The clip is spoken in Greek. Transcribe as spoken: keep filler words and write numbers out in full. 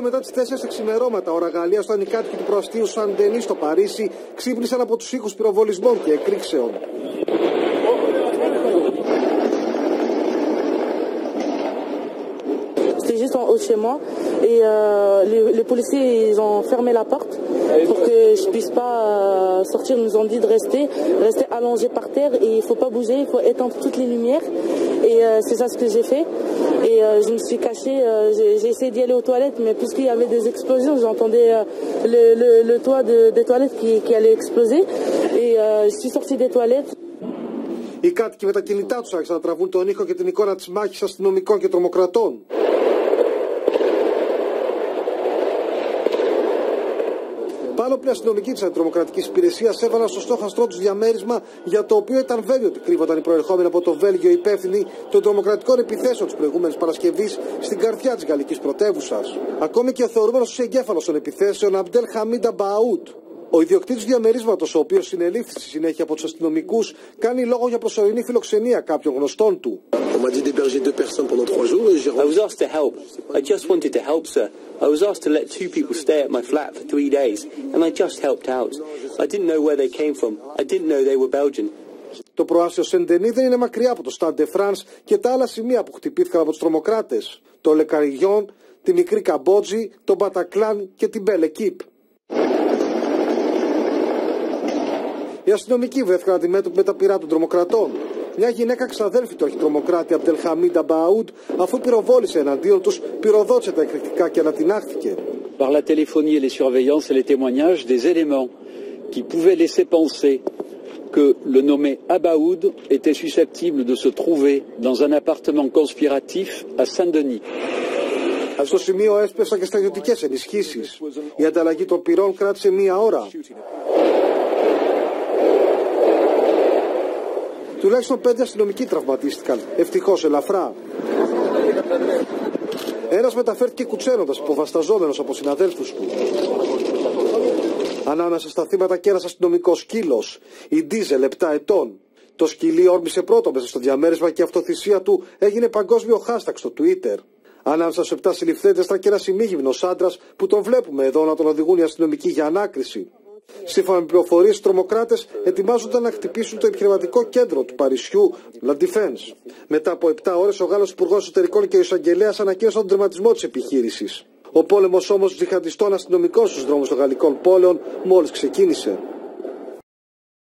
Λίγο μετά τις τέσσερις τα ξημερώματα, ώρα Γαλλία, στο ανοικάτικο του προαστίου Σαν Ντενί στο Παρίσι, ξύπνησαν από τους ήχους πυροβολισμών και εκρήξεων. J'étais juste en haut de chez moi et euh, les, les policiers ils ont fermé la porte pour que je puisse pas euh, sortir. Ils nous ont dit de rester, rester allongé par terre et il faut pas bouger, il faut éteindre toutes les lumières et euh, c'est ça ce que j'ai fait et euh, je me suis cachée, euh, j'ai essayé d'y aller aux toilettes mais puisqu'il y avait des explosions j'entendais euh, le, le, le toit de, des toilettes qui, qui allait exploser et euh, je suis sortie des toilettes. Οι κάτοικοι με τα κινητά τους άρχισαν να τραβούν τον ήχο και την εικόνα της μάχης αστυνομικών και τρομοκρατών. Πάλοπλοι αστυνομικοί της αντιτρομοκρατικής υπηρεσίας έβαλαν στο στόχαστρό τους διαμέρισμα για το οποίο ήταν βέβαιο ότι κρύβονταν οι προερχόμενοι από το Βέλγιο υπεύθυνοι των τρομοκρατικών επιθέσεων της προηγούμενης Παρασκευής στην καρδιά της γαλλικής πρωτεύουσας. Ακόμη και ο θεωρούμενος εγκέφαλος των επιθέσεων Αμπτέλ Χαμίντ Αμπαούτ, ο ιδιοκτήτης διαμερίσματος, ο οποίος συνελήφθη στη συνέχεια από τους αστυνομικούς, κάνει λόγο για προσωρινή φιλοξενία κάποιων γνωστών του. I was asked to help. I just wanted to help, sir. I was asked to let two people stay at my flat for three days, and I just helped out. I didn't know where they came from. I didn't know they were Belgian. Το προάστιο Σεν Ντενί δεν είναι μακριά από το Stade de France και τα άλλα σημεία που χτυπήθηκαν από τους τρομοκράτες. Το Le Carillon, τη μικρή Καμπότζη, τον Μπατακλάν και την Belle Équipe. Οι αστυνομικοί βρέθηκαν αντιμέτωποι με τα πυρά των τρομοκρατών. Μια γυναίκα ξαδέλφη του αρχιτρομοκράτη Αμπτελχαμίντ Αμπαούτ, αφού πυροβόλησε εναντίον τους, πυροδότησε τα εκρηκτικά και ανατινάχθηκε. Par la téléphonie et les surveillances et les témoignages, des éléments qui pouvaient laisser penser que le nommé Abaoud était susceptible de se trouver dans un appartement conspiratif à Saint-Denis. Στο σημείο έσπευσαν και στρατιωτικές ενισχύσεις. Η ανταλλαγή των πυρών κράτησε μία ώρα. Τουλάχιστον πέντε αστυνομικοί τραυματίστηκαν, ευτυχώς ελαφρά. Ένας μεταφέρθηκε κουτσένοντας, υποβασταζόμενος από συναδέλφους του. Ανάμεσα στα θύματα και ένας αστυνομικός σκύλος, η Ντίζελ, επτά ετών. Το σκυλί όρμησε πρώτο μέσα στο διαμέρισμα και η αυτοθυσία του έγινε παγκόσμιο hashtag στο Twitter. Ανάμεσα στους επτά συλληφθέντες ήταν και ένας ημίγυμνος άντρας που τον βλέπουμε εδώ να τον οδηγούν οι αστυνομικοί για ανάκριση. Σύμφωνα με πληροφορίες, οι τρομοκράτες ετοιμάζονταν να χτυπήσουν το επιχειρηματικό κέντρο του Παρισιού, La Défense. Μετά από επτά ώρες, ο Γάλλος Υπουργός Εσωτερικών και ο εισαγγελέας ανακοίνωσαν τον τερματισμό της επιχείρησης. Ο πόλεμος όμως τζιχαντιστών αστυνομικών στους δρόμους των γαλλικών πόλεων μόλις ξεκίνησε.